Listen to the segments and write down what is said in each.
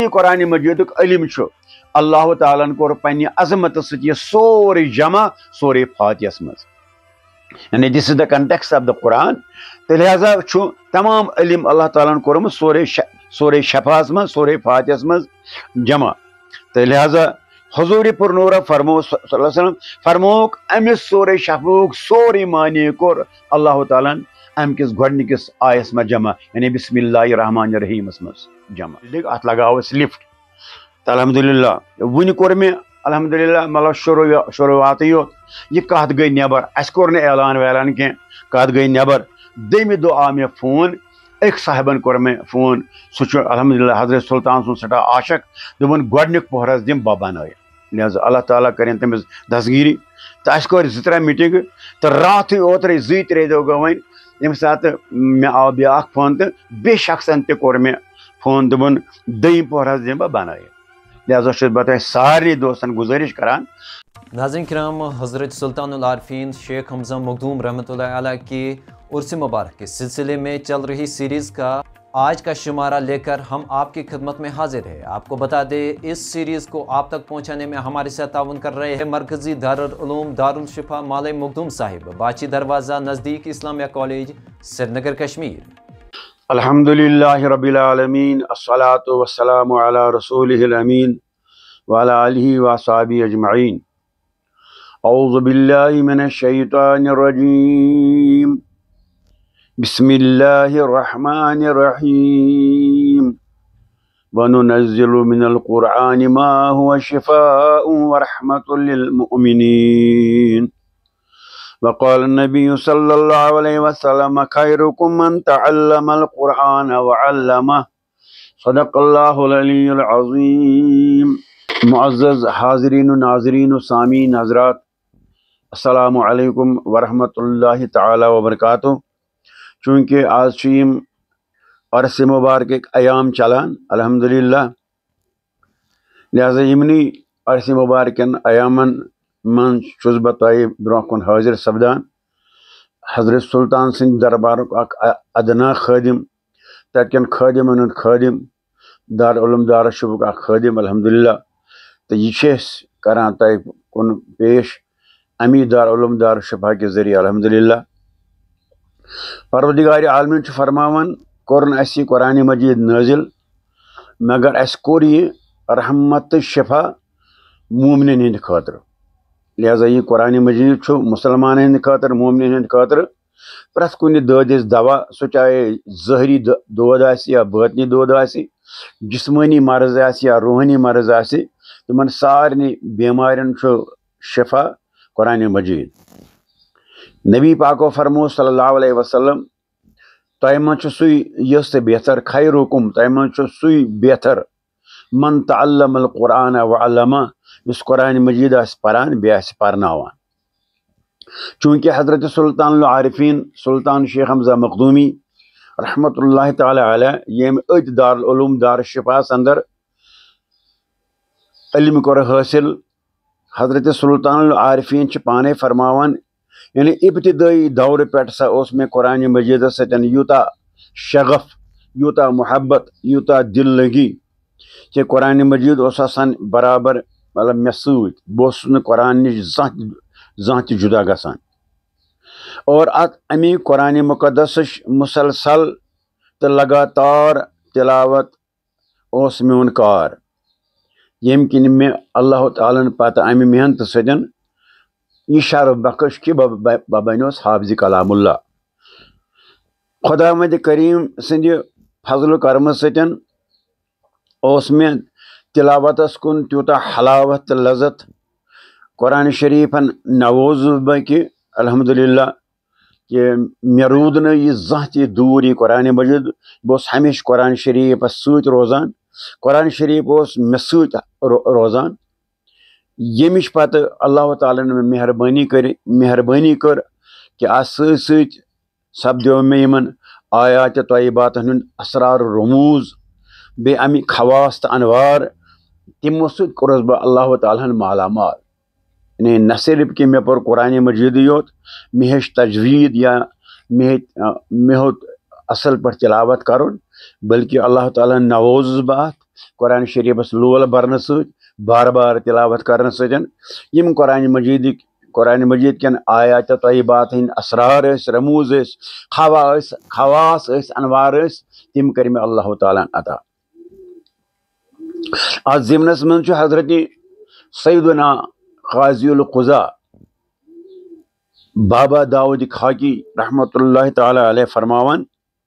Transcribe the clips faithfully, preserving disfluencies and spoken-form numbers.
قرآن مجید علم اللہ تعالیٰ کور پنہ عظمت سی سوری جمع سوری فاتحس مز یعنی دس از دا کنٹیکسٹ آف دا قرآن تو لہذا تمام علم اللہ تعالیٰ کورمت سورے سورے شفاس مز سورے فاتحس مز جمع تو لہذا حضور پر نور فرمو صلی اللہ علیہ وسلم فرموک امس سورے شفوک سوری معنی کور اللہ تعالیٰ ام کس گۄڈنِکِس آیس مز جمع یعنی بسم اللہ الرحمن الرحیم مز جمع ات لگاو اس لفٹ تو الحمدللہ ون کور میں الحمدللہ مطلب شروع شروعات یوت یہ کت گئی نبر اس کور نہ اعلان ویلان کی کت گئی نبر دمہ دہ آو مے فون ایک صاحبن کور میں فون سہ الحمدللہ حضرت سلطان سن سٹھا عاشق دپن گۄڈنیُک پہرس دم بہ بنٲیِتھ لہذا اللہ تعالیٰ کرن تمس دستگیری تو اس کور زٕ ترٛےٚ میٹنگ تو رات اوترے زٕ ترٛےٚ دۄہ گو وۄنۍ ییٚمہِ ساتہٕ مےٚ آو بیٛاکھ فون تہٕ بیٚیہِ شخصن تہِ کوٚر مےٚ فون دوٚپُن دٔیِم پوہر حظ دِمہٕ بہٕ بنٲیِتھ لہذا چھُس بہٕ تۄہہِ سارنٕے دوستن گُزٲرِش کران. ناظرین کرام، حضرت سلطان العارفین شیخ حمزہ مخدوم رحمۃ اللہ علیہ کی عرس مبارک کے سلسلے میں چل رہی سیریز کا آج کا شمارہ لے کر ہم آپ کی خدمت میں حاضر ہیں. آپ کو بتا دیں اس سیریز کو آپ تک پہنچانے میں ہمارے ساتھ تعاون کر رہے ہیں مرکزی دارالعلوم دارالشفا مال مخدوم صاحب، باچی دروازہ نزدیک اسلامیہ کالج، سری نگر، کشمیر. الحمدللہ رب العالمین، الصلاۃ والسلام علی رسولہ الامین وعلی آلہ وصحبہ اجمعین. اعوذ باللہ من الشیطان الرجیم، بسم اللہ الرحمن الرحیم. وننزل من القرآن ما هو شفاء ورحمة للمؤمنین. وقال النبي صلى الله عليه وسلم خيركم من تعلم القرآن وعلمه. صدق الله العلي العظيم. معزز حاضرین و ناظرین و سامعین حضرات، السلام علیکم ورحمۃ اللہ تعالی وبرکاتہ. چونکہ آج یم عرس مبارک ایام چلان الحمدللہ، لہذا یمنی عرس مبارکن ایامن من چھس بہ تۄہہِ برونٛہہ کُن حٲضر سپدان. حضرت سلطان سٕنٛدِ دربارُک اکھ ادنا خٲدم، تتکٮ۪ن خٲدمن ہُنٛد خٲدم، دارالعلوم دارالشفاہُک اکھ خٲدم الحمدللہ. تہٕ یہِ چھِ أسۍ کران تۄہہِ کُن پیش امی دارالعلوم دارالشفاہ کہِ ذٔریعہٕ الحمدللہ. پروردگار عالمین چھُ فرماوان کوٚرُن اَسہِ یہِ قرآنِ مجیٖد نٲزِل مگر اَسہِ کوٚر یہِ رحمت تہٕ شفا مومنن ہٕنٛدِ خٲطرٕ. لہذا یہ قرآن مجید چھُ مسلمان ہند خاطر، مومنین ہند خاطر پرٛٮ۪تھ کُنہِ دٲدِس دوا، سُہ چاہے ظٲہری دود آسہِ یا باطنی دود آسہِ، جسمٲنی مرض آسہِ یا روحانی مرض آسہِ، تِمن سارنٕے بیمارٮ۪ن چھُ شفا قرآن مجید. نبی پاکو فرمو صلی اللہ علیہ وسلم تۄہہِ منٛز چھُ سُے یُس تہِ بہتر، خیرکم تۄہہِ منٛز چھُ سُے بہتر من تعلم القرآن وعلمہ، یُس قرآن مجید آسہِ پران بیٚیہِ آسہِ پرناوان. چونکہ حضرت سلطان العارفین سلطان شیخ حمزہ مخدومی رحمۃ اللہ تعالی علیہ ییٚمۍ أتھۍ دارالعلوم دارالشفاہس اندر علم کوٚر حٲصِل، حضرت سلطان العارفین چھِ پانے فرماوان یعنی ابتدائی دور پٮ۪ٹھ سا اوس مےٚ قرآن مجیدس سۭتۍ یوٗتاہ شغف، یوٗتاہ محبت، یوٗتاہ دل لگی کہ قرآن مجید اوس آسان برابر مطلب مےٚ سۭتۍ، بہٕ اوسُس نہٕ قرآن نِش زانٛہہ زانٛہہ تہِ جُدا گژھان. اور اتھ امی قرآن مقدسٕچ مسلسل تہٕ لگاتار تلاوت اوس میون کار، ییٚمہِ کِنۍ مےٚ اللہ تعالیٰ ہن پتہٕ امہِ محنتہٕ سۭتۍ یہ شرف بخش کہ بہ بنیوس حافظ کلام اللہ. خداوند کریم سٕنٛدِ فضل و کرمہٕ سۭتۍ اوس مےٚ تلاوتس کُن تیوٗتاہ حلاوت تہٕ لذت. قرآن شریفن نووزُس بہٕ کہ الحمدللہ کہ مےٚ روٗد نہٕ یہِ زانٛہہ تہِ دوٗر یہِ قرآن مجید. بہٕ اوسُس ہمیشہِ قرآن شریفس سۭتۍ روزان، قرآن شریف اوس مےٚ سۭتۍ روزان. ییٚمِچ پتہٕ اللہ تعالیٰ ہن مےٚ مہربٲنی کٔر مہربٲنی کٔر کہ اتھ سۭتۍ سۭتۍ سپدیو مےٚ یِمن آیاتِ طیباتن ہُنٛد اسرار رموٗز، بیٚیہِ امیِکۍ خواص تہٕ انوار، تِمو سۭتۍ کوٚرُس بہٕ اللہ تعالیٰ ہن مالا مال. یعنی نہ صرف کہ مےٚ پوٚر قرآن مجیدٕے یوت، مےٚ ہیٚچھ تجویٖد یا مےٚ ہیٚچھ مےٚ ہیوٚت اصل پٲٹھۍ تلاوت کرُن، بلکہ اللہ تعالیٰ ہن نووزُس بہٕ اتھ قرآن شریفس لول برن ست بار بار تلاوت کرنے ستن یم قرآن مجید قرآن مجید کن آیات طیبات ہند اسرار اس رموز اس خواص خواص اس انوار اس تم کر میں اللہ تعالیٰ عطا. آج ضمنس من حضرت سیدنا قاضی القضا بابا داؤد خاکی رحمۃ اللہ تعالی علیہ فرماوان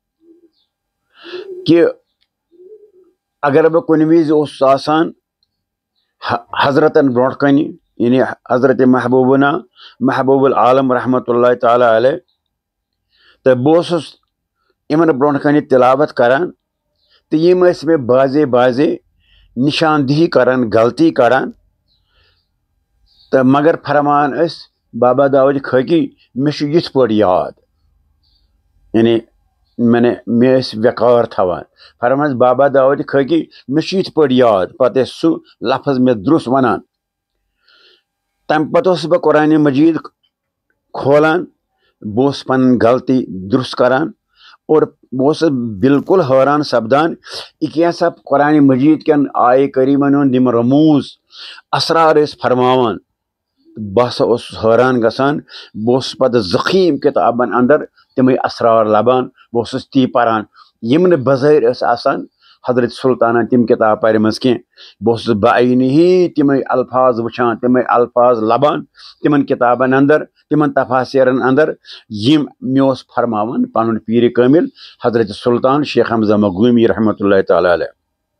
کہ اگر بہ کن وز اوس آسان حضرتن برونٹ کن یعنی حضرت محبوبنا محبوب العالم رحمۃ اللہ تعالی علیہ تو بہس ان برونٹ کن تلاوت کران تو یم اس میں بازے بازے نشاندہی کران غلطی کران تو مگر فرمان اس بابا داؤد خاکی مے یت پہ یاد یعنی میں نے مے وقار تھوان فرمان بابا داؤد خاکی مے یت پہ یاد پتہ سہ لفظ میں درست ونان تم پتہ بہ قرآن مجید کھولان بہس پن غلطی درست کران اور بہس بالکل حیران سپدان یہ کیسا قرآن مجید کن آئے کریمن ہند یم رموز اسرار اس فرماوان بہسا اس حیران گسان بہس پتہ ذخیم کتابن اندر تمے اسرار لبان بہس تی پران یم نے بظاہر اس آسان حضرت سلطانہ تم کتاب پرمز کی بہس بعینی ہی تمے الفاظ وچھان تمے الفاظ لبان تمن کتابن اندر تمن تفاسیرن اندر یم میوس فرماون پنن پیر کامل حضرت سلطان شیخ حمزہ مخدومی رحمۃ اللہ تعالی علیہ.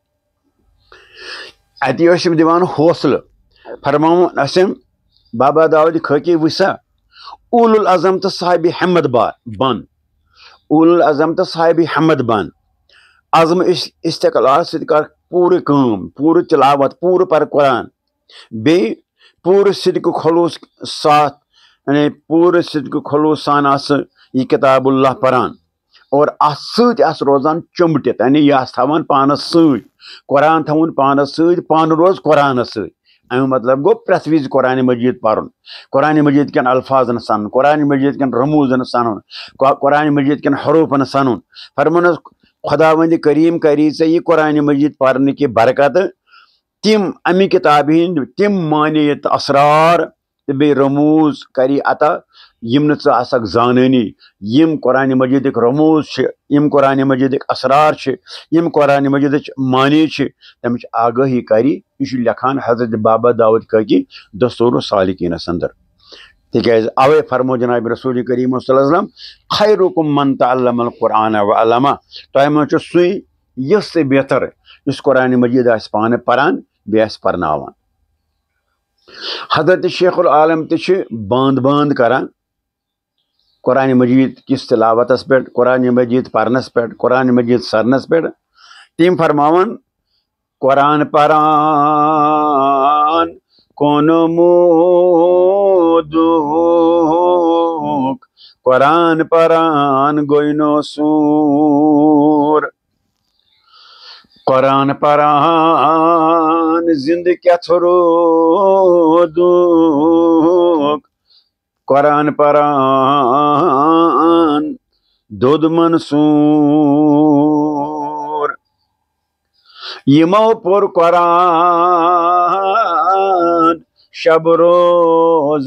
اتہ دیوان حوصلہ فرماون اسم بابا داؤد خاکی وسا اول العظم تو صاحب حمد با بن اول العظم تو صاحب حمد بن عظم استقلال ست کر پورے کام پورے تلاوت پورے پر قرآن بی پورے صدق خلوص ساتھ یعنی پورے صدق خلوص سان آس یہ کتاب اللہ پران اور ات ست آس روزان چمٹت یعنی یہ آس تھوان پانس ست قرآن تھون پانس ست پان روز قرآن ست امی مطلب گو پریت وز قرآن مجید پرن قرآن مجید کن الفاظن سنن قرآن مجید کن رموزن سنن قرآن مجید کن حروفن سنن فرمان خدا وند کریم کری ژے یہ قرآن مجید پرنے کی برکت تم امی کتاب ہند تم معنیت اسرار تو بی رموز کری عطا یم ژٕ آسکھ زانانی یم قرآن مجید رموز یم قرآن مجید اسرار یم قرآن مجید معنی تمچ آگاہی کری یہ لکھان حضرت بابا داؤد خاکی دستور السالکینس اندر تکیاز اوے فرمو جناب رسول کریم صلی اللہ علیہ وسلم خیرکم من تعلم القرآن وعلمہ تہ من سوی یس سے بہتر اس قرآن مجید آس پانے پران بیٚیہِ آسہِ پرناوان. حضرت شیخ العالم تہ باند باند کران قرآن مجید کس تلاوتس پہ قرآن مجید پرنس پہ قرآن مجید سرنس پہ تم فرماوان قرآن پران کون مودوک قرآن پران گوینو سور قرآن پران زند کیا تھرودوک قرآن پران دود منصور یمو پر قرآن شب روز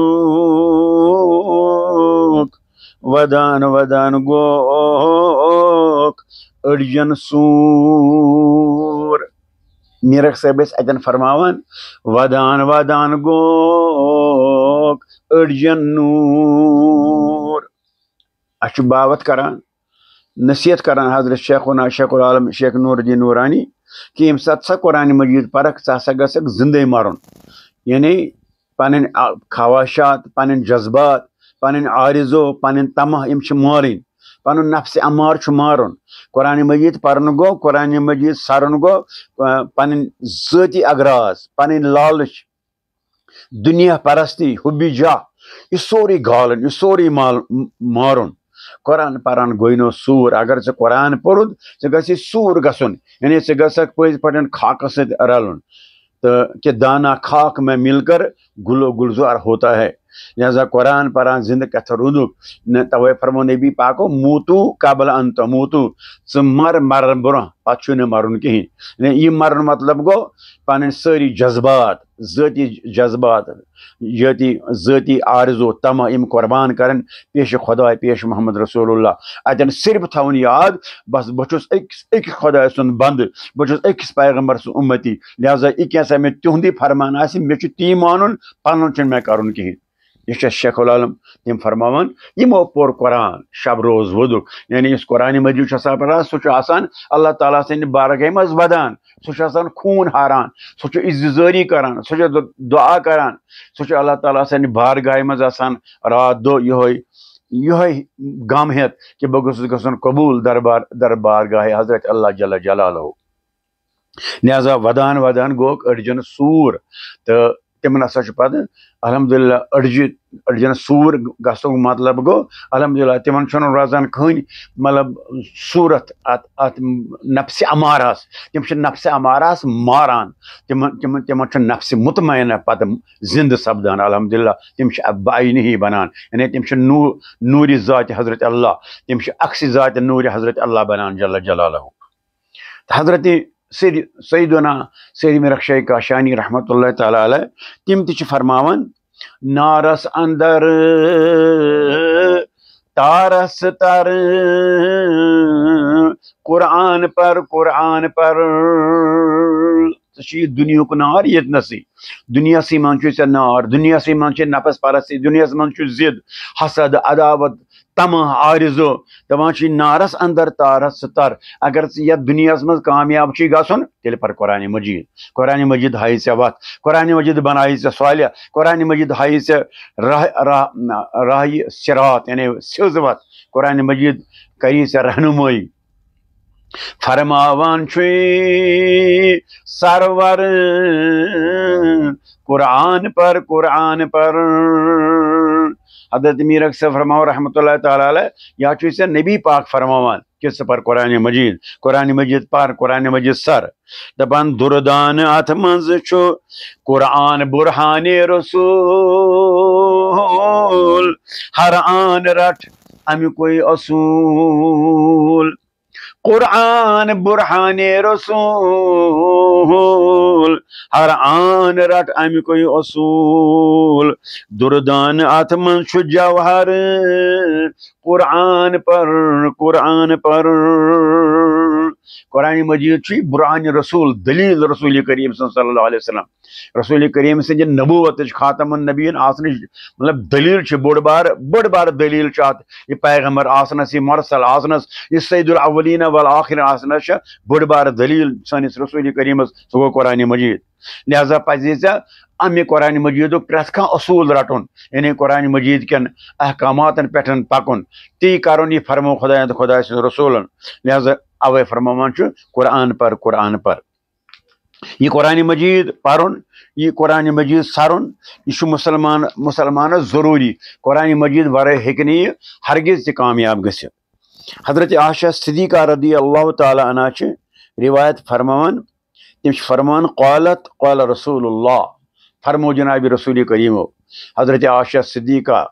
ودوک ودان ودان گوک اڑجن سور میرک صاحب اتن فرماوان ودان ودان گوک اڑجن نور اچھ باوت کران نصیحت کران حضرت شیخنا شیخ العالم شیخ نور الدین نورانی کہ یم سات سا قرآن مجید پرک ژٕ ہسا گژھکھ زندے مرن یعنی پنن خواہشات پنن جذبات پنن عارضو پنن تمہ یم چھ مارن پنن نفس امار چھ مارن قرآن مجید پرن گو قرآن مجید سرن گو پنن ذاتی اغراض پنن لالچ دنیا پرستی حبی جاہ یہ سوری گالن یہ سوری مارن قرآن پران گوینو سور اگر ژٕ قرآن پوٚرُتھ ژٕ گژھی سور گژھُن یعنی ژٕ گژھکھ پٔزۍ پٲٹھۍ خاکس سۭتۍ رلُن تو کہ دانا خاک میں مل کر گلو گلزار ہوتا ہے لہذا قرآن پران زندہ کتھ روٗدُکھ توے فرمو نبی پاکو موتو قبل ان تموتو ژٕ مر مرن برونٛہہ پتہٕ چھُے نہٕ مرُن کِہیٖنۍ یہِ مرُن مطلب گوٚو پنٕنۍ سٲری جذبات ذٲتی جذبات ذٲتی ذٲتی آرزو تمہ یِم قۄربان کرن پیش خۄداے پیش محمد رسول اللہ اتٮ۪ن صرف تھاوُن یاد بس بہٕ چھُس أکِس أکِس خۄداے سُنٛد بنٛدٕ بہٕ چھُس أکِس پیغمبر سُنٛد اُمتی لہذا یہِ کینٛژھا مےٚ تِہُنٛدُے فرمان آسہِ مےٚ چھُ تی مانُن پنُن چھُنہٕ مےٚ کرُن کِہیٖنۍ یہ چھِ شیخ العالم تِم فرماوان یِمو پوٚر قرآن شب روز وُدُک یعنی یُس قرآنِ مجیٖد چھُ آسان پران سُہ چھُ آسان اللہ تعالیٰ سٕنٛدِ بارگاہہِ منٛز ودان سُہ چھُ آسان خوٗن ہاران سُہ چھُ عزتظٲری کران سُہ چھُ دعا کران سُہ چھُ اللہ تعالیٰ سٕنٛدِ بارگاہہِ منٛز آسان رات دۄہ یِہوے یِہوے غم ہٮ۪تھ کہِ بہٕ گوٚژھُس گژھُن قبوٗل دربار دربارگاہہِ حضرت اللہ جل جلالہُ لہذا ودان ودان گوٚکھ أڈجن سوٗر تہٕ تِمن ہسا چھُ پتہٕ الحمدُاللہ أڈجہِ أڈجن سوٗر گژھنُک مطلب گوٚو الحمدُاللہ تِمن چھُنہٕ روزان کٕہٕنۍ مطلب صوٗرت اتھ اتھ نفسہِ امارہس تِم چھِ نفسہِ امارہس ماران تِمن تِمن تِمن چھُ نفسہِ مطمعینہ پتہٕ زندٕ سپدان الحمدُاللہ تِم چھِ بعینہی بنان یعنی تِم چھِ نوٗر نوٗرِ ذاتِ حضرت اللہ تِم چھِ عکسِ ذاتِ نوٗرِ حضرت اللہ بنان جل جلالہُ حضرت سید سیدنا سید میرخ شاہ کاشانی رحمۃ اللہ تعالیٰ علیہ تِم تہِ چھِ فرماوان نارس اندر تارس تر قرآن پر قرآن پر ژٕ چھُ یہِ دُنیہُک نار ییٚتنسٕے دُنیاہسٕے منٛز چھُے ژےٚ نار دُنیاہسٕے منٛز چھِ نفس پرستی دُنیاہس منٛز چھُ ضد حسد عداوت تمہ آرزو دپان چھُے نارس اندر تارس ژٕ تر اگر ژٕ یتھ دُنیاہس منٛز کامیاب چھُے گژھُن تیٚلہِ پر قرآنِ مجیٖد قرآنِ مجیٖد ہایہِ ژےٚ وتھ قرآنِ مجیٖد بنایہِ ژےٚ صالح قرآنِ مجیٖد ہایہِ ژےٚ راہ راہ راہہِ صراط یعنی سیٚود وتھ قرآنِ مجیٖد کری ژےٚ رہنمٲیی فرماوان چھُے سرور قرآن پر قرآن پر حضرت میرک سے فرماؤ رحمۃ اللہ تعالیٰ علیہ یا چھُے ژےٚ نبی پاک فرماوان کہ ژٕ پر قرآنِ مجیٖد قرآنِ مجیٖد پر قرآنِ مجیٖد سر دپان دُردان اتھ منٛز چھُ قرآن برہانِ رسول ہر آن رٹ امیُکُے اصوٗل قرآن برہانِ رسول ہر آن رٹ امیُکُے اصوٗل دُردان اتھ منٛز چھُ جوہر قرآن پر قرآن پر قرآنِ مجیٖد چھُے برہانِ رسول دلیٖل رسول کریم صلی اللہ علیہ وسلم رسول کریم سٕنٛدِ نبوتٕچ خاتم النبیٖن آسنٕچ مطلب دلیٖل چھِ بوٚڑ بار بٔڑ بار دلیٖل چھِ اتھ یہِ پیغمبر آسنس یہِ مرسل آسنس یہِ سید الاولین والآخرین آسنس چھِ بٔڑ بار دلیٖل سٲنِس رسول کریمس سُہ گوٚو قرآنِ مجیٖد لہذا پزِ ژےٚ امہِ قرآنِ مجیٖدُک پرٛٮ۪تھ کانٛہہ اصوٗل رٹُن یعنی قرآنِ مجیٖد کٮ۪ن احکاماتن پٮ۪ٹھ پکُن تی کرُن یہِ فرمو خۄداین تہٕ خۄداے سٕنٛدِ رسوٗلن لہذا اوے فرماوان چھُ قرآن پر قرآن پر یہ قرآنِ مجیٖد پرُن یہ قرآنِ مجیٖد سرُن یہ چھُ مُسلمان مُسلمانس ضروٗری قرآنِ مجیٖد ورٲے ہیٚکہِ نہٕ یہِ ہرگز تہِ کامیاب گٔژھِتھ حضرت عائشہ صدیقہ رضی اللہ تعالیٰ عنہ چھِ روایت فرماوان تِم چھِ فرماوان قالت قال رسول اللہ فرمو جناب رسول کریمو حضرت عائشہ صدیقہ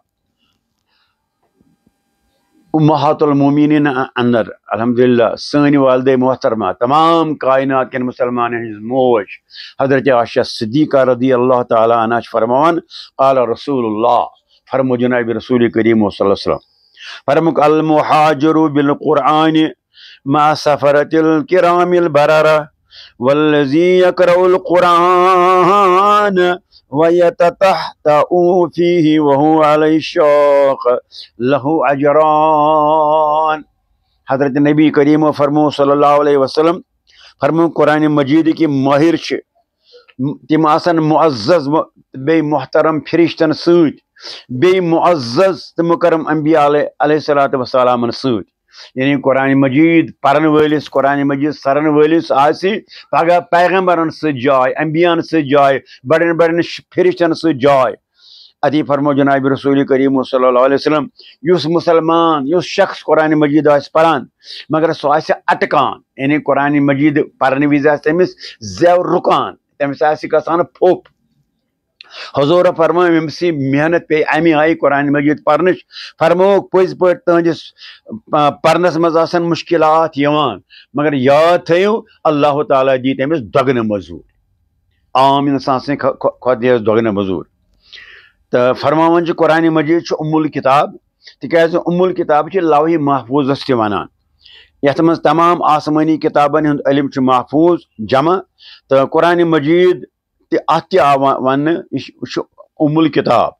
امہات المومنین اندر الحمدللہ سٲنۍ والدے محترمہ تمام کائنات کٮ۪ن مسلمانن ہٕنٛز موج حضرت عائشہ صدیقہ رضی اللہ تعالیٰ عنہ چھِ فرماوان قال رسول اللہ فرمو جناب رسول کریم صلی اللہ علیہ وسلم فرموک المحاجر بالقرآن مع سفرة الكرام البررة والذي يقرأ القرآن وَيَتَتَحْتَأُ فِيهِ وَهُوَ عَلَيْهِ شَاقٌ لَهُ أَجْرَانِ حضرت نبی کریم فرمو صلی اللہ علیہ وسلم فرمو قرآن مجید کی ماہر چھِ تِم آسن معزز بیٚیہِ محترم فرشتن سۭتۍ بیٚیہِ معزز تہٕ مُکرم انبیاء علیہ الصلوٰۃ وسلامن سۭتۍ یعنی قرآن مجید پرن وٲلِس قرآن مجید سرن وٲلِس آسہِ پگہہ پیغمبرن سۭتۍ جاے انبیاہن سۭتۍ جاے بڑٮ۪ن بڑٮ۪ن فرشتن سۭتۍ جاے اتی فرمو جناب رسول کریم صلی اللہ علیہ وسلم یُس مسلمان یُس شخص قرآن مجید آسہِ پران مگر سُہ آسہِ اٹکان یعنی قرآن مجید پرنہٕ وِزِ آسہِ تٔمِس زٮ۪و رُکان تٔمِس آسہِ گژھان پھوٚپ حضور فرمو یمسی محنت پہ امی آئی قرآن مجید پرنچ فرمو پز پہ تہندس پرنس مز آسن مشکلات یوان مگر یاد تھیو اللہ تعالیٰ دی تمس دگن مزور عام انسان سن کھت دیس دگن مزور تو فرماون چھ قرآن مجید چھ ام الکتاب تکیاز ام الکتاب چھ لوح محفوظس تہ ونان یتھ مز تمام آسمانی کتابن ہند علم چھ محفوظ جمع تو قرآن مجید تہ ات تہ آو ون ام الکتاب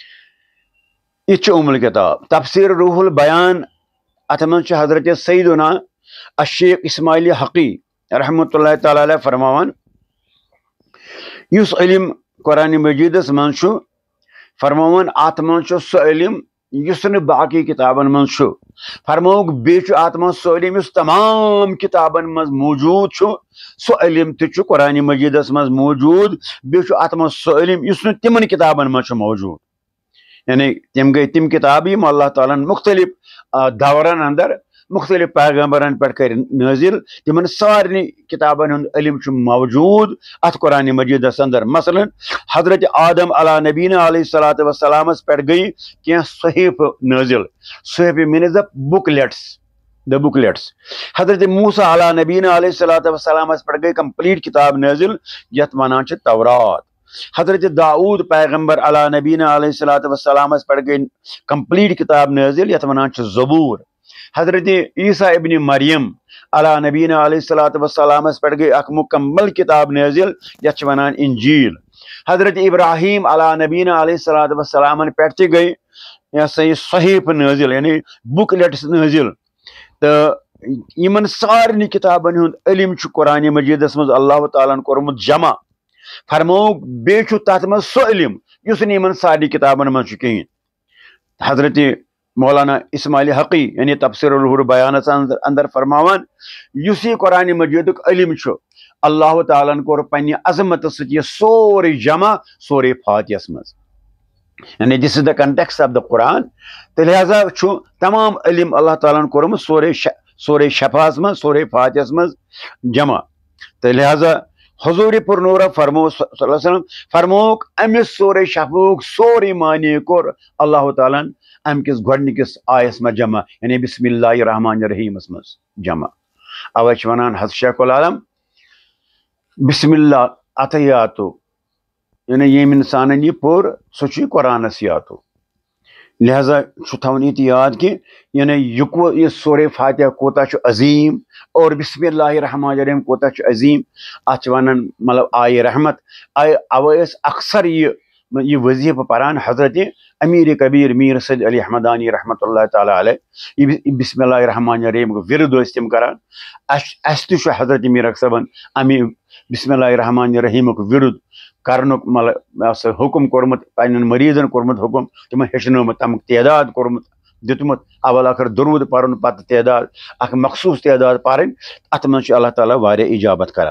یہ ام الکتاب تفسیر روح البیان ات من حضرت سیدنا الشیخ اسماعیل حقی رحمۃ اللہ تعالی علیہ فرماوان اس علم قرآن مجیدس من فرماوان ات من سہ علم اس نہ باقی کتابن من فرموک بیچ ات من سہ علم اس تمام کتابن من موجود سہ علم تہ قرآن مجیدس من موجود بیچ ات من سہ علم اس نہ تمن کتابن من موجود یعنی تم گئی تم کتاب یم اللہ تعالیٰ مختلف دورن اندر مختلف پیغمبرن پہ کر نازل تمن سارے کتابن ہند علم موجود ات قرآن مجیدس اندر مثلا حضرت آدم علی نبینا علیہ الصلوۃ والسلام پہ گئی کی صحیف نازل صحیف means the booklets the booklets حضرت موسیٰ علی نبینا علیہ الصلوۃ والسلام پہ گئی کمپلیٹ کتاب نازل یت ونان چھ تورات حضرت داؤد پیغمبر علی نبینا علیہ الصلوۃ والسلام پہ گئی کمپلیٹ کتاب نازل یت ونان چھ زبور حضرت عیسیٰ ابن مریم علی نبینا علیہ الصلوۃ والسلام پہ گئی اک مکمل کتاب نازل یت ونان انجیل حضرت ابراہیم علی نبینا علیہ الصلوۃ والسلام پہ تہ گئی یہ سا یہ صحیف نازل یعنی بکلیٹس نازل تو یمن سارے کتابن ہند علم قرآن مجیدس مز اللہ تعالیٰ کورمت جمع فرموک بیچ تت من سہ علم اس ان سارے کتابن من کہین حضرت مولانا اسماعیل حقی یعنی تفسیر روح البیانس اندر فرماوان اس یہ قرآن مجید علم اللہ تعالیٰ کور پنہ عظمت ست یہ سورے جمع سورے فاتحس مز یعنی دس از دا کنٹیکسٹ آف دا قرآن تو لہذا تمام علم اللہ تعالیٰ کورمت سورے سورے شفاس مز سورے فاتحس مز جمع تو لہذا حضور پر نورہ فرمو صلی اللہ علیہ وسلم فرموک امس سورے شفوک سورے معنی کور اللہ تعالیٰ ام کس گۄڈنِکِس آیس میں جمع یعنی بسم اللہ الرحمن الرحیم مز جمع اوے چھ ونان حضرت شیخ العالم بسم اللہ عطیاتو یعنی یم انسان یہ پور سہ قرآنس یاتو لہذا تھون یہ یاد کہ یعنی یہ سورہ فاتحہ کوتا عظیم اور بسم اللہ الرحمن الرحیم کوتا عظیم ات ونان مطلب آئے رحمت آئے اوے اکثر یہ یہ وظیفہ پران حضرت امیر کبیر میر سید علی احمدانی رحمۃ اللہ تعالیٰ علیہ یہ بسم اللہ الرحمن الرحیم ورد تم کران اس تہ حضرت میر صبن امی بسم اللہ الرحمن الرحیم ورد کرنک مطلب حکم کورمت پنن مریضن کورمت حکم تم ہیچنومت تمیک تعداد کورمت دتمت اول آخر درود پرن پتہ تعداد اخ مخصوص تعداد پرن ات من اللہ تعالیٰ واریاہ اجابت کران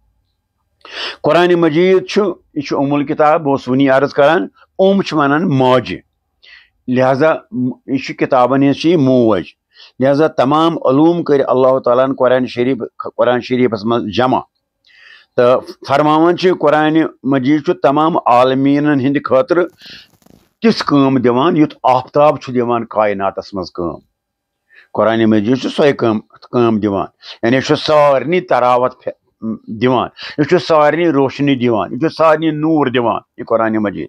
قرآن مجید یہ ام الکتاب بہت ونی عرض کران ام ونان ماجہ لہذا یہ کتابن یہ موج لہذا تمام علوم کر اللہ تعالیٰ قرآن شریف قرآن شریفس من جمع تو فرماون قرآن مجید تمام عالمین ہند خاطر تس کام دیوان یت آفتاب دیوان کائناتس مز کام قرآن مجید سوے کام دیوان یعنی یہ سارے تراوت دیوان یہ سارے روشنی دیوان یہ سارے نور دیوان یہ قرآن مجید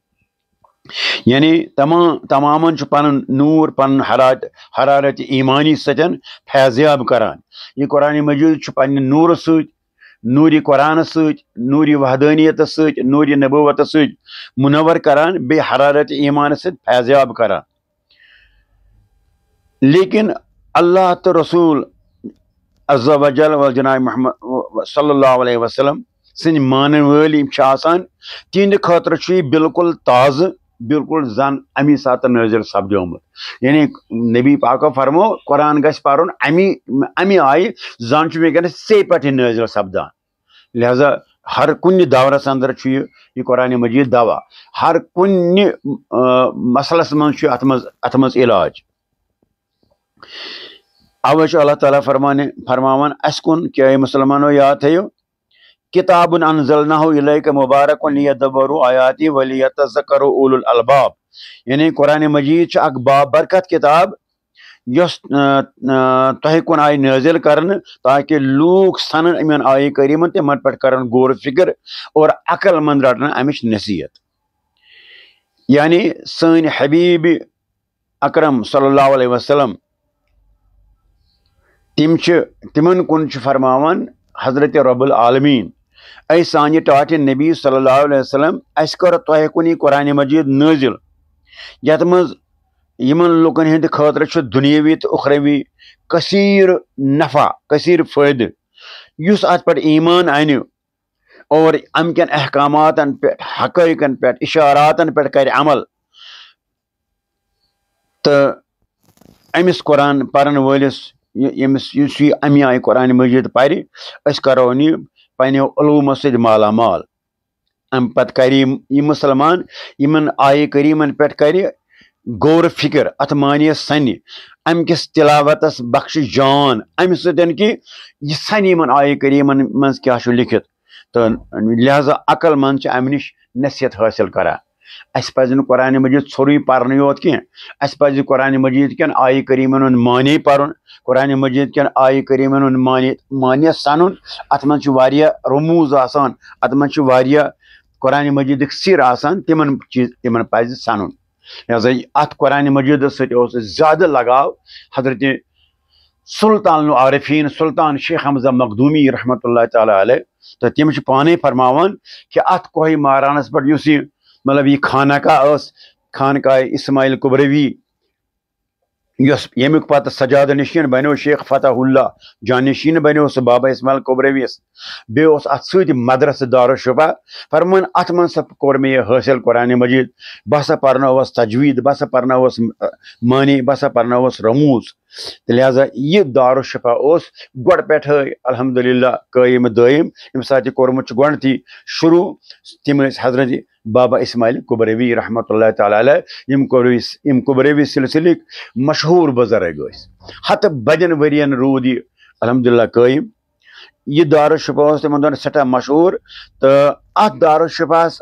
یعنی تمام تمامن پن نور پن حرارت حرارت ایمانی ستن فیضیاب کران یہ قرآن مجید پنہ نور ست نوری قرآن ست نوری وحدانیت ست نوری نبوت ست منور کران بے حرارت ایمان ست فیضیاب کران لیکن اللہ تو رسول عز و جل و جناب محمد صلی اللہ علیہ وسلم سن مان ولی تہند خاطر یہ بالکل تازہ بالکل زن امی سات نازل سپدیومت یعنی نبی پاک فرمو قرآن گھس پرن امی امی آئی زن ونکس ژے پہ نازل سپدان لہذا ہر کن دورس اندر یہ قرآن مجید دوا ہر کن مسلس من ات ات مز علاج اوے اللہ تعالیٰ فرمانے فرماوان اس کن کیا مسلمانوں یاد تھو کتاب انزلناہ الیک مبارک لیدبروا آیاتی ولیتذکروا اولو الالباب، یعنی قرآن مجید چھ اک بابرکت کتاب یس تہ کن آئی نازل کرن تاکہ لوگ سنن امن آئی کریمن تمن پہ کرن غور فکر اور عقل مند رٹن امچ نصیحت۔ یعنی سن حبیب اکرم صلی اللہ علیہ وسلم تم تمن کن فرماوان حضرت رب العالمین اے سانہ ٹاٹھ نبی صلی اللہ علیہ وسلم اس کر تہ کن قرآن مجید نازل یت مز یمن لوکن ہند خاطر چھ دنیاوی تو اخروی کثیر نفع کثیر فائدہ یس ات پہ ایمان انہ اور ام کن احکامات پہ حقائقن پہ اشاراتن پہ کر عمل تو امس قرآن پرن ولس یمس یس یہ امی آئی قرآن مجید پہ اس کرو یہ پنو علوم سۭتۍ مالا مال ام پتہ کر یہ مسلمان یمن آئی کریمن پہ کر غور فکر ات مانے سنہ ام کس تلاوتس بخش جان ام سن کہ یہ سنہ یمن آئی کریمن مز کیا لکھت تو لہذا عقل مند ام نش نصیحت حاصل کران۔ اس پہ قرآن مجید ژھوٚرُے پرنٕے یوت کی اس پہ قرآن مجید کن آئی کریمن ہند معنی پرن قرآن مجید کن آئی کریمن ہند معنی معنی سنن ات من رموز آسان ات من قرآن مجید سر آسان تمن چیز تمن پزِ سنن۔ لہذا ات قرآن مجید ست زیادہ لگاؤ حضرت سلطان العارفین سلطان شیخ حمزہ مخدومی رحمۃ اللہ تعالی علیہ تو تم پانے فرماوان کہ ات کوہ مہرانس پہ اس مطلب یہ خانقاہ اس خانقاہ اسماعیل کبروی یس یمیک پتہ سجادہ نشین بنو شیخ فتح اللہ جانشین بنو سہ بابا اسماعیل کبرویس بیس ات ست مدرسہ دارالشفا فرمان ات من سا کور میں یہ حاصل قرآن مجید بہ سا پرنوس تجوید بہ سا پرنوس معنی بہ سا پرنوس رموز لہذا یہ دارالشفا اس گۄڈ پٮ۪ٹھ الحمدللہ قائم دائم یم سات کورمت گۄڈنیتھٕے شروع تم حضرت بابا اسماعیل کبروی رحمۃ اللہ تعالی علیہ یم یم کبروی سلسلک مشہور بزرگ اس ہتھ بدین ورین رود یہ الحمدللہ قائم یہ دارالشفا اس تمن دن سٹھا مشہور تو ات دارالشفاس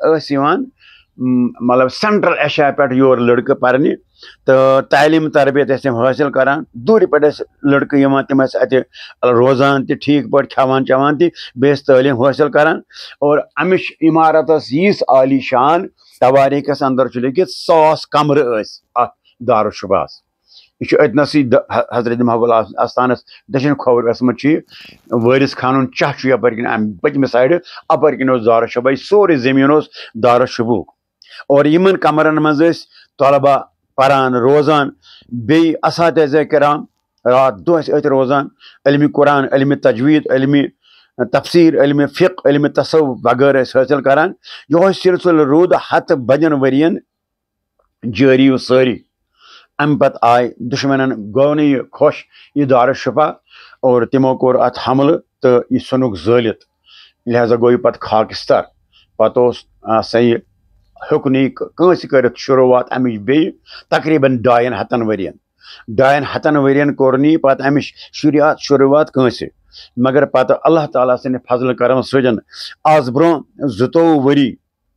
مطلب سینٹرل ایشیا پہ یور لڑکہ پرنہ تو تعلیم تربیت تم حاصل کران دور پہ لڑکہ یوان تم اتہ روزان تہ ٹھیک پہ کھوان چوان تہ بیس تعلیم حاصل کران اور امش عمارت یس عالی شان تواریخس اندر لکھت ساس کمر اس دارالشفاس یہ اتنسی حضرت محبوب آستانس دچن کھوورس مز وارث خانن چھ یپر کن ام پتمہ سائڈ اپر کن اس دارالشفا یہ سورے زمین اس دارالشفوک اور یمن کمرن مز طلبہ پران روزان بی اساتذہ کرام رات دہ ات روزان علم قرآن علم تجوید علم تفسیر علم فقہ علم تصوف وغیرہ حاصل کران یہ سلسلہ رود ہتھ بدین ورین جاری و ساری ام پتہ آئے دشمنن گو یہ خوش یہ دارالشفا اور تمو کور ات حملہ تو یہ ژھنک زالت لہذا گو یہ پتہ خاکستر پتہ سا یہ ہیوک نس کرت شروعات امچ بی تقریباً ڈائن ہتن ورین ڈائن ہتن ورین کور نی پتہ امچ شروعات شروعات کنس مگر پتہ اللہ تعالیٰ سن فضل کرم سن آز برو زتو وری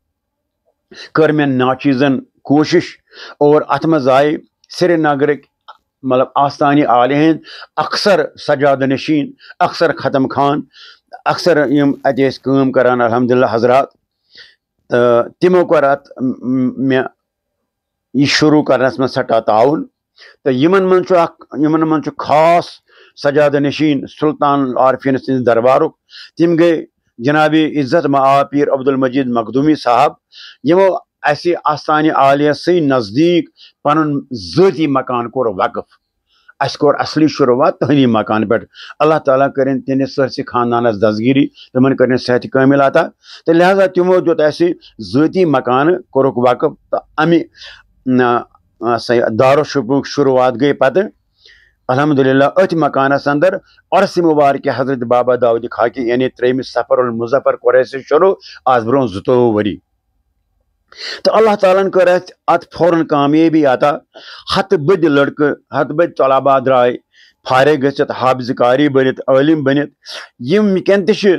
کر میں ناچیزن کوشش اور ات مز آئے سری نگرک مطلب آستانی عالی ہند اکثر سجادہ نشین اکثر ختم خان اکثر یم اتہ کام کران الحمدللہ حضرات تمو کور ات میں یہ شروع کرنس میں سٹھا تعاون تو یمن من یمن من خاص سجادہ نشین سلطان العارفین سند دربارک تم گئی جناب عزت معاب پیر عبد المجید مخدومی صاحب یمو اسی آستانہ عالیہ سی نزدیک پن ذاتی مکان کور وقف اس کور اصلی شروعات تہنی مکان پہ اللہ تعالیٰ کرن تہندِ سرسی خاندانس دستگیری تمن کرن صحت کامل عطا تو لہذا تمو دیت اسی ذاتی مکان کورک وقف تو امی دارالشفوک شروعات گئی پتہ الحمدللہ ات مکانس اندر عرس مبارک حضرت بابا داود خاکی یعنی تریم سفر المظفر کور شروع آز برو زتو وری تو اللہ تعالیٰ کر ات فوراً کامیابی عطا ہتھ بد لڑکہ ہتھ بد طلبہ درائے فارغ گھت حافظ کاری بنت عالم بنت یم ونکین تہ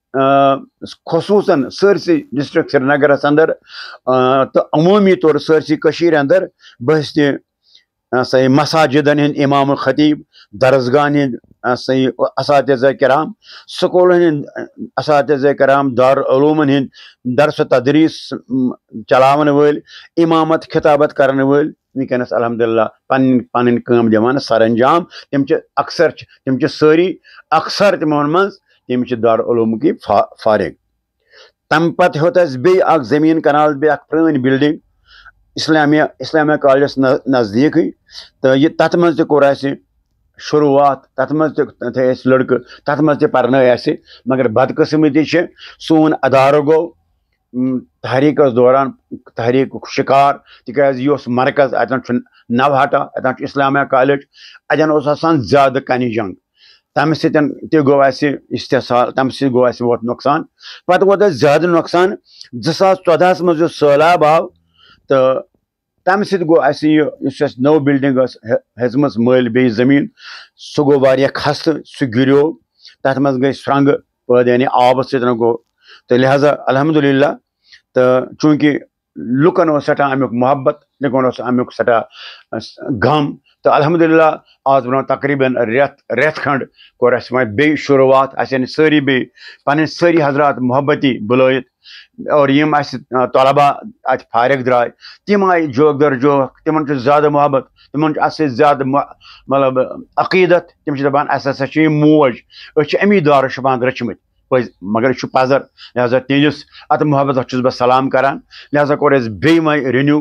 خصوصاً سرسی ڈسٹرک سری نگرس اندر تو عمومی طور سرسی کشیر اندر بحث سا مساجدن ہند امام خطیب درسگاہن ہند سا اساتذہ کرام سکولن ہند اساتذہ کرام دارالعلومن ہند درس و تدریس چلاون ول امامت خطابت کرن ول ونکس الحمدللہ پن پن کام دِوان سر انجام تم اکثر تم ساری اکثر تمن من تم دارالعلوم کی فارغ تم پتہ ہیوت اس بی اک زمین کنال بی اک پرٲنۍ بلڈنگ اسلامیہ اسلامیہ کالجس نزدیک تو یہ تت من تہ کور اسہ شروعات تت من تہ تھے اس لڑکہ تت من تہ پرنٲے اسہ مگر بدقسمتی چھ سون ادارہ گو تحریکس دوران تحریک شکار تکیاز یہ مرکز اتن نوہٹا اتن اسلامیہ کالج اتن اس آسان زیادہ کنہ جنگ تمہ سۭتۍ تہ گوٚو اسہ استحصال تمہ سۭتۍ گوٚو اسہ ووت نقصان پتہ ووت اسہ زیادہ نقصان زٕ ساس ژۄدہس منٛز یُس سہلاب آو تو تمہ سۭتۍ گوٚو اسہ یہ یُس اسہ نٔو بلڈنگ ٲس ہیژمٕژ مٔلۍ بیٚیہِ زٔمیٖن سُہ گوٚو واریاہ خستہٕ سُہ گِریو تتھ منٛز گٔے سرٛنٛگہٕ پٲدٕ یعنی آبس سۭتۍ گوٚو تو لہذا الحمدللہ تو چونکہ لُکن اوس سٮ۪ٹھاہ امیُک محبت لُکن اوس امیُک سٮ۪ٹھاہ غم تو الحمدللہ آز برونٛہہ تقریباً رٮ۪تھ رٮ۪تھ کھنڈ کوٚر اسہِ وۄنۍ بیٚیہِ شروعات اسہِ أنۍ سٲری بیٚیہِ پنٕنۍ سٲری حضرات محبتی بُلٲیِتھ اور یم اسہِ طلبا اتہِ فارغ درٛاے تِم آیہِ جوک در جوک تمن چھُ زیادٕ محبت تمن چھُ اسہِ سۭتۍ زیادٕ مطلب عقیدت تِم چھِ دپان اسہِ ہسا چھِ یہِ موج أسۍ چھِ امی دارالشفاہن رٔچھمٕتۍ پٔزۍ مگر یہِ چھُ پزر لہذا تِہنٛدِس اتھ محبتس چھُس بہٕ سلام کران لہذا کوٚر اسہِ بیٚیہِ وۄنۍ رِنیو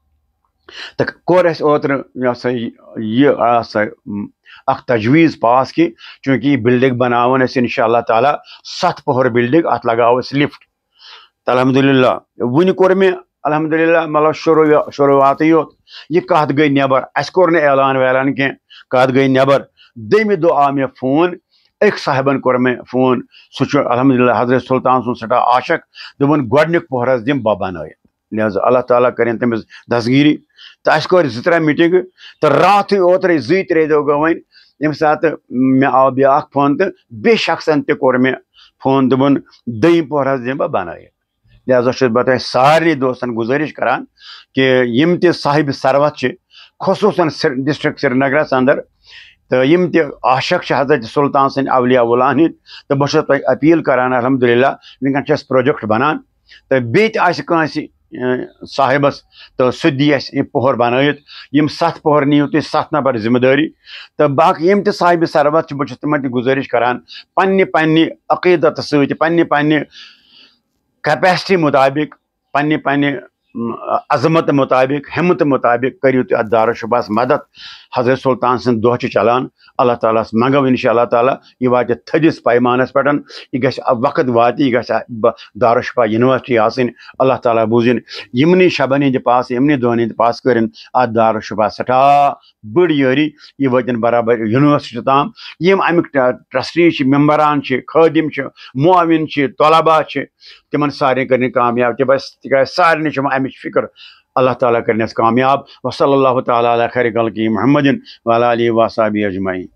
تو کوٚر اسہِ اوترٕ یہ ہسا یہ ہسا اکھ تجویز پاس کہ چونکہ یہ بلڈنگ بناون أسۍ انشاء اللہ تعالیٰ ستھ پہر بلڈنگ اتھ لگاوو أسۍ لفٹ الحمدللہ ون کوٚر مےٚ الحمدللہ مطلب شروع شروعاتی یوت یہ کتھ گئی نیبر اس کوٚر نہٕ اعلان ویلان کینٛہہ کتھ گئی نیبر دوٚیمہِ دۄہ آو مےٚ فون أکۍ صاحبن کوٚر مےٚ فون سُہ چھُ الحمدللہ حضرت سلطان سُنٛد سٮ۪ٹھاہ عاشق دوٚپُن گۄڈنیُک پوہر حظ دِم بہٕ بنٲیِتھ لہذا اللہ تعالیٰ کرن تٔمِس دستگیری تو اسہِ کوٚر زٕ ترٛےٚ میٖٹنگہٕ تو راتھٕے اوترے زٕے ترٛےٚ دۄہ گوٚو وۄنۍ ییٚمہِ ساتہٕ مےٚ آو بیٛاکھ فون تہٕ بیٚیہِ شخصن تہِ کوٚر مےٚ فون دوٚپُن دوٚیِم پوہر حظ دِمہٕ بہٕ بنٲیِتھ لہذا چھُس بہٕ تۄہہِ سارنٕے دوستن گُزٲرِش کران کہ یِم تہِ صاحبِ ثروت چھِ خصوٗصن ڈسٹرک سری نگرس اندر تو یم تہِ عاشق چھِ حضرت سلطان سٕنٛدۍ اولیاء اُلہن ہٕنٛدۍ تہٕ بہٕ چھُس تۄہہِ اپیٖل کران الحمدللہ ونکیٚن چھِ أسۍ پروجیکٹ بنان تہٕ بیٚیہِ تہِ آسہِ کٲنٛسہِ صاحبس تو سُہ دی اسہِ یہِ پوہر بنٲیِتھ یم ستھ پوہر نِیِو تُہۍ ستھ نفر ذمہٕ دٲری تہٕ باقٕے یِم تہِ صاحبِ ثروت چھِ بہٕ چھُس تِمن تہِ گُزٲرِش کران پننہِ پننہِ عقیدت سۭتۍ پننہِ پننہِ کیپیسٹی مطابق پننہِ پننہِ عظمت مطابق ہمت مطابق کٔرِو تُہۍ اتھ دارالشفاہس مدد حضرت سلطان سٕنٛدۍ دۄہ چھِ چلان اللہ تعالیٰ ہس منگو انشاء اللہ تعالیٰ یہ واتہِ تھٔدِس پیمانس پٮ۪ٹھ یہ گژھِ وقت واتہِ یہ گژھِ دارالشفاہ یونیورسٹی آسٕنۍ اللہ تعالیٰ بوٗزِنۍ یِمنٕے شبن ہٕنٛدِ پاسہٕ یِمنٕے دۄہن ہٕنٛدِ پاسہٕ کٔرِنۍ اتھ دارالشفاہ سٮ۪ٹھاہ بٔڑ یٲری یہ وٲتِنۍ برابر یونیورسٹی تام یِم امیُک ٹرسٹی چھِ ممبران چھِ خٲدِم چھِ معاوِن چھِ طلبا چھِ تمن سارنٕے کٔرِنۍ کامیاب تِکیازِ سارنٕے چھِ امِچ فکر اللہ تعالیٰ کرنس کامیاب وصلی اللہ تعالیٰ علیہ خیر خلقہ محمد وعلی آلہ وصحبہ اجمعین.